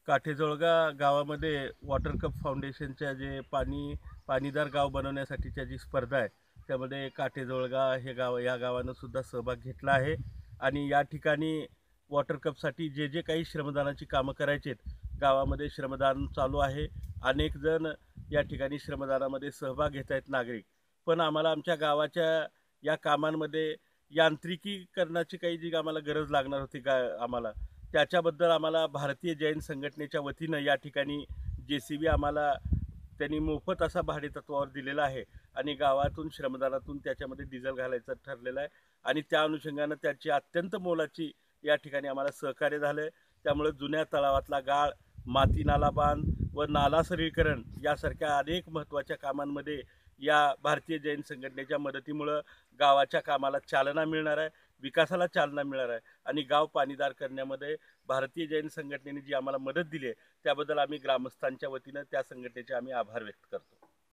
काठेजोळगा गावामध्ये water cup फाउंडेशनच्या जे पाणीदार गाव बनवण्यासाठीच्या जी स्पर्धा आहे त्यामध्ये काठेजोळगा हे गाव या गावानं सुद्धा सहभाग घेतला आहे. आणि या ठिकाणी वॉटर कपसाठी जे जे काही श्रमदानाची कामं करायची आहेत गावामध्ये श्रमदान चालू आहे. अनेक जण या ठिकाणी श्रमदानामध्ये सहभाग घेत आहेत नागरिक. पण आम्हाला आमच्या गावाच्या या कामांमध्ये यांत्रिकीकरणाची काही जी आम्हाला गरज लागणार होती आम्हाला त्याच्याबद्दल आम्हाला भारतीय जैन संघटनेच्या वतीनं या ठिकाणी JCB आम्हाला त्यांनी मोफत असा भाडेतत्वावर दिलेला आहे. आणि गावातून श्रमदानातून त्याच्यामध्ये डिझेल घालायचं ठरलेलं आहे. आणि त्या अनुषंगानं त्याची अत्यंत मोलाची या ठिकाणी आम्हाला सहकार्य झालं आहे. त्यामुळे जुन्या तलावातला गाळ, माती नाला बांध व नाला सरळीकरण यासारख्या अनेक महत्त्वाच्या कामांमध्ये या भारतीय जैन संघटनेच्या मदतीमुळं गावाच्या कामाला चालना मिळणार आहे, विकासाला चालना मिळणार आहे. आणि गाव पाणीदार करण्यामध्ये भारतीय जैन संघटनेने जी आम्हाला मदत दिली आहे त्याबद्दल आम्ही ग्रामस्थांच्या वतीनं त्या संघटनेचे आम्ही आभार व्यक्त करतो.